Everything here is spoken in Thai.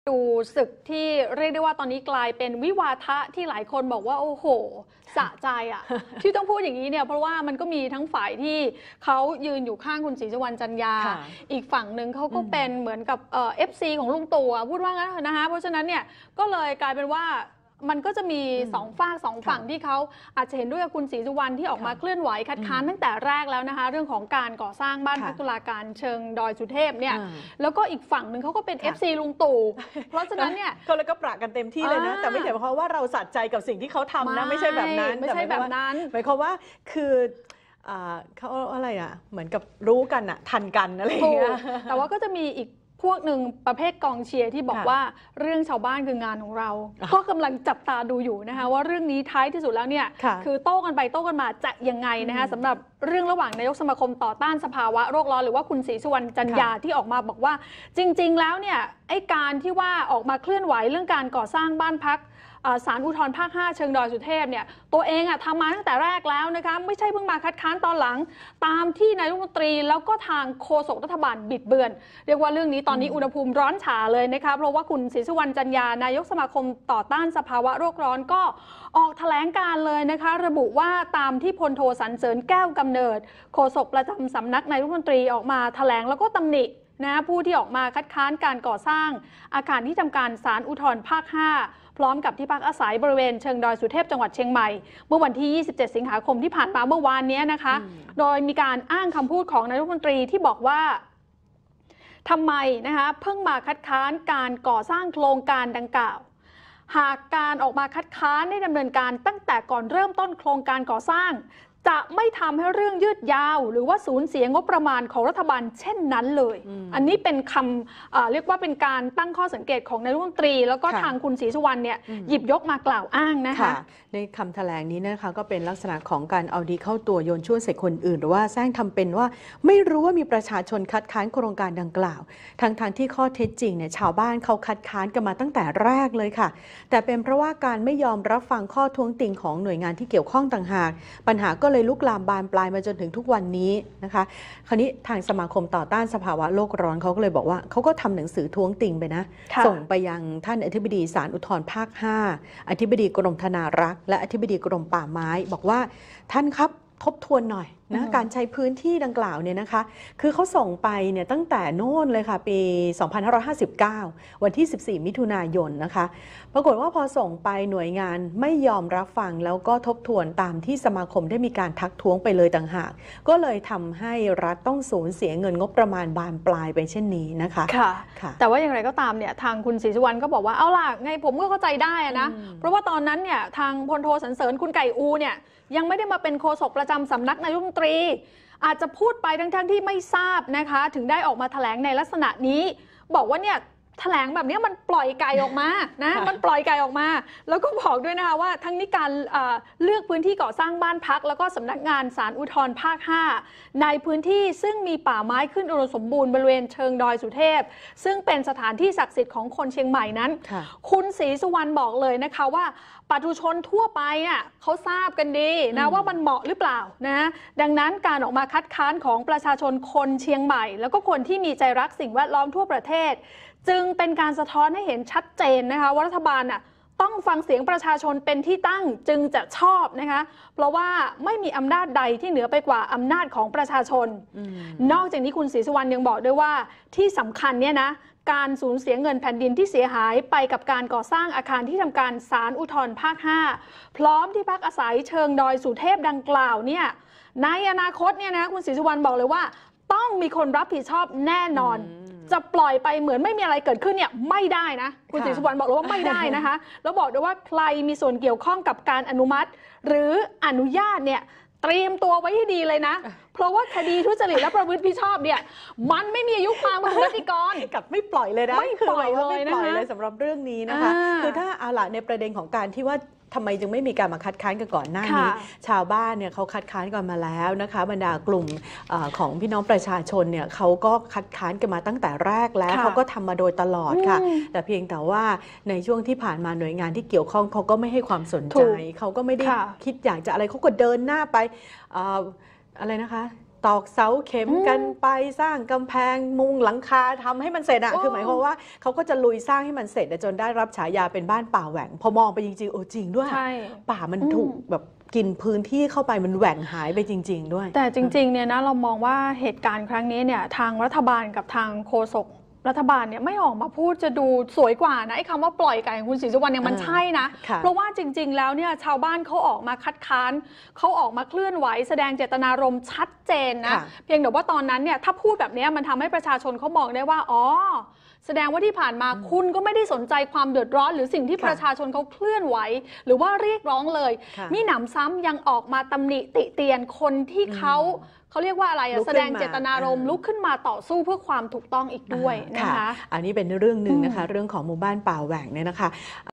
ดูศึกที่เรียกได้ว่าตอนนี้กลายเป็นวิวาทะที่หลายคนบอกว่าโอ้โหสะใจอ่ะ ที่ต้องพูดอย่างนี้เนี่ยเพราะว่ามันก็มีทั้งฝ่ายที่เขายืนอยู่ข้างคุณศรีสุวรรณจันยาอีกฝั่งหนึ่งเขาก็เป็นเหมือนกับFC ของลุงตู่พูดว่างั้นนะคะเพราะฉะนั้นเนี่ยก็เลยกลายเป็นว่ามันก็จะมีสองฝั่งที่เขาอาจจะเห็นด้วยกับคุณศรีสุวรรณที่ออกมาเคลื่อนไหวคัดค้านตั้งแต่แรกแล้วนะคะเรื่องของการก่อสร้างบ้านพักตุลาการเชิงดอยสุเทพเนี่ยแล้วก็อีกฝั่งหนึ่งเขาก็เป็น FC ลุงตู่เพราะฉะนั้นเนี่ยก็เลยก็ปรากันเต็มที่เลยนะแต่ไม่ใช่เพราะว่าเราสะใจกับสิ่งที่เขาทำนะไม่ใช่แบบนั้นไม่ใช่แบบนั้นหมายความว่าคือเขาอะไรเหมือนกับรู้กันทันกันอะไรอย่างเงี้ยแต่ว่าก็จะมีอีกพวกหนึ่งประเภทกองเชียร์ที่บอกว่าเรื่องชาวบ้านคืองานของเราก็กำลังจับตาดูอยู่นะคะว่าเรื่องนี้ท้ายที่สุดแล้วเนี่ยคือโต้กันไปโต้กันมาจะยังไงนะคะสำหรับเรื่องระหว่างนายกสมาคมต่อต้านสภาวะโลกร้อนหรือว่าคุณศรีสุวรรณจันยาที่ออกมาบอกว่าจริงๆแล้วเนี่ยไอ้การที่ว่าออกมาเคลื่อนไหวเรื่องการก่อสร้างบ้านพักศาลอุทธรณ์ภาค 5 เชิงดอยสุเทพเนี่ยตัวเองทำมาตั้งแต่แรกแล้วนะคะไม่ใช่เพิ่งมาคัดค้านตอนหลังตามที่นายกรัฐมนตรีแล้วก็ทางโฆษกรัฐบาลบิดเบือนเรียกว่าเรื่องนี้ตอนนี้อุณหภูมิร้อนฉาเลยนะคะเพราะว่าคุณศรีสุวรรณจันยานายกสมาคมต่อต้านสภาวะโลกร้อนก็ออกแถลงการเลยนะคะระบุว่าตามที่พลโทสรรเสริญแก้วกำเนิดโฆษกประจำสำนักนายกรัฐมนตรีออกมาแถลงแล้วก็ตำหนินะผู้ที่ออกมาคัดค้านการก่อสร้างอาคารที่ทำการศาลอุทธรณ์ภาค 5พร้อมกับที่พักอาศัยบริเวณเชิงดอยสุเทพจังหวัดเชียงใหม่เมื่อวันที่ 27 สิงหาคมที่ผ่านมาเมื่อวานนี้นะคะโดยมีการอ้างคำพูดของนายกรัฐมนตรีที่บอกว่าทำไมนะคะเพิ่งมาคัดค้านการก่อสร้างโครงการดังกล่าวหากการออกมาคัดค้านได้ดำเนินการตั้งแต่ก่อนเริ่มต้นโครงการก่อสร้างจะไม่ทำให้เรื่องยืดยาวหรือว่าสูญเสียงบประมาณของรัฐบาลเช่นนั้นเลยอันนี้เป็นคำเรียกว่าเป็นการตั้งข้อสังเกตของนายกรัฐมนตรีแล้วก็ทางคุณศรีสุวรรณเนี่ยหยิบยกมากล่าวอ้างนะคะในคำแถลงนี้นะคะก็เป็นลักษณะของการเอาดีเข้าตัวโยนชั่วใส่คนอื่นหรือว่าแซงทำเป็นว่าไม่รู้ว่ามีประชาชนคัดค้านโครงการดังกล่าวทางที่ข้อเท็จจริงเนี่ยชาวบ้านเขาคัดค้านกันมาตั้งแต่แรกเลยค่ะแต่เป็นเพราะว่าการไม่ยอมรับฟังข้อท้วงติงของหน่วยงานที่เกี่ยวข้องต่างหากปัญหาก็เลยลุกลามบานปลายมาจนถึงทุกวันนี้นะคะคราวนี้ทางสมาคมต่อต้านสภาวะโลกร้อนเขาก็เลยบอกว่าเขาก็ทำหนังสือท้วงติงไปนะส่งไปยังท่านอธิบดีศาลอุทธรณ์ภาค 5อธิบดีกรมธนารักษ์และอธิบดีกรมป่าไม้บอกว่าท่านครับทบทวนหน่อยนะการใช้พื้นที่ดังกล่าวเนี่ยนะคะคือเขาส่งไปเนี่ยตั้งแต่โน่นเลยค่ะปี2559วันที่14มิถุนายนนะคะปรากฏว่าพอส่งไปหน่วยงานไม่ยอมรับฟังแล้วก็ทบทวนตามที่สมาคมได้มีการทักท้วงไปเลยต่างหากก็เลยทำให้รัฐต้องสูญเสียเงินงบประมาณบานปลายไปเช่นนี้นะคะค่ะแต่ว่าอย่างไรก็ตามเนี่ยทางคุณศรีสุวรรณก็บอกว่าเอาล่ะไงผมก็เข้าใจได้นะเพราะว่าตอนนั้นเนี่ยทางพลโทสรรเสริญคุณไก่อูเนี่ยยังไม่ได้มาเป็นโฆษกประจำสำนักนายกรัฐมนตรีอาจจะพูดไปทั้งที่ไม่ทราบนะคะถึงได้ออกมาแถลงในลักษณะนี้บอกว่าเนี่ยแถลงแบบนี้มันปล่อยไก่ออกมานะมันปล่อยไก่ออกมาแล้วก็บอกด้วยนะคะว่าทั้งนี้การเลือกพื้นที่ก่อสร้างบ้านพักแล้วก็สำนักงานศาลอุทธรณ์ภาค 5ในพื้นที่ซึ่งมีป่าไม้ขึ้นอุดมสมบูรณ์บริเวณเชิงดอยสุเทพซึ่งเป็นสถานที่ศักดิ์สิทธิ์ของคนเชียงใหม่นั้นคุณศรีสุวรรณบอกเลยนะคะว่าปุถุชนทั่วไปเขาทราบกันดีนะว่ามันเหมาะหรือเปล่านะดังนั้นการออกมาคัดค้านของประชาชนคนเชียงใหม่แล้วก็คนที่มีใจรักสิ่งแวดล้อมทั่วประเทศจึงเป็นการสะท้อนให้เห็นชัดเจนนะคะว่ารัฐบาลต้องฟังเสียงประชาชนเป็นที่ตั้งจึงจะชอบนะคะเพราะว่าไม่มีอำนาจใดที่เหนือไปกว่าอำนาจของประชาชนนอกจากนี้คุณศรีสุวรรณยังบอกด้วยว่าที่สำคัญเนี่ยนะการสูญเสียเงินแผ่นดินที่เสียหายไปกับการก่อสร้างอาคารที่ทำการศาลอุทธรณ์ภาค 5พร้อมที่พักอาศัยเชิงดอยสุเทพดังกล่าวเนี่ยในอนาคตเนี่ยนะคุณศรีสุวรรณบอกเลยว่าต้องมีคนรับผิดชอบแน่นอนจะปล่อยไปเหมือนไม่มีอะไรเกิดขึ้นเนี่ยไม่ได้นะคุณศรีสุวรรณบอกเลยว่าไม่ได้นะคะแล้วบอกด้วยว่าใครมีส่วนเกี่ยวข้องกับการอนุมัติหรืออนุญาตเนี่ยเตรียมตัวไว้ให้ดีเลยนะเพราะว่าคดีทุจริตและประพฤติผิดชอบเนี่ยมันไม่มีอายุความคุณรัติกรกับไม่ปล่อยเลยนะไม่ปล่อยเลยนะคะสำหรับเรื่องนี้นะคะคือถ้าเอาล่ะในประเด็นของการที่ว่าทำไมจึงไม่มีการมาคัดค้านกันก่อนหน้านี้ชาวบ้านเนี่ยเขาคัดค้านกันมาแล้วนะคะบรรดากลุ่มของพี่น้องประชาชนเนี่ยเขาก็คัดค้านกันมาตั้งแต่แรกแล้วเขาก็ทำมาโดยตลอดค่ะแต่เพียงแต่ว่าในช่วงที่ผ่านมาหน่วยงานที่เกี่ยวข้องเขาก็ไม่ให้ความสนใจเขาก็ไม่ได้คิดอยากจะอะไรเขาก็เดินหน้าไปอะไรนะคะตอกเสาเข็มกันไปสร้างกำแพงมุงหลังคาทำให้มันเสร็จอะคือหมายความว่าเขาก็จะลุยสร้างให้มันเสร็จจนได้รับฉายาเป็นบ้านป่าแหว่งพอมองไปจริงๆโอ้จริงด้วยป่ามันถูกแบบกินพื้นที่เข้าไปมันแหว่งหายไปจริงๆด้วยแต่จริงๆเนี่ยนะเรามองว่าเหตุการณ์ครั้งนี้เนี่ยทางรัฐบาลกับทางโฆษกรัฐบาลเนี่ยไม่ออกมาพูดจะดูสวยกว่านะไอ้คำว่าปล่อยไก่ของคุณศรีสุวรรณเนี่ยมันใช่นะเพราะว่าจริงๆแล้วเนี่ยชาวบ้านเขาออกมาคัดค้านเขาออกมาเคลื่อนไหวแสดงเจตนารมณ์ชัดเจนนะเพียงแต่ว่าตอนนั้นเนี่ยถ้าพูดแบบนี้มันทำให้ประชาชนเขามองได้ว่าอ๋อแสดงว่าที่ผ่านมาคุณก็ไม่ได้สนใจความเดือดร้อนหรือสิ่งที่ประชาชนเขาเคลื่อนไหวหรือว่าเรียกร้องเลยมีหนำซ้ำยังออกมาตำหนิติเตียนคนที่เขาเรียกว่าอะไรแสดงเจตนารมณ์ลุกขึ้นมาต่อสู้เพื่อความถูกต้องอีกด้วยนะคะอันนี้เป็นเรื่องหนึ่งนะคะเรื่องของหมู่บ้านป่าแหว่งเนี่ยนะคะ